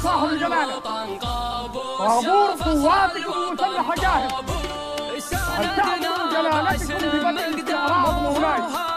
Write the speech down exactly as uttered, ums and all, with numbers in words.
صاحب جلاله طابور قواتكم المسلحة جاهز، هل تعلموا جلالتكم ببدء الاستعراض هناك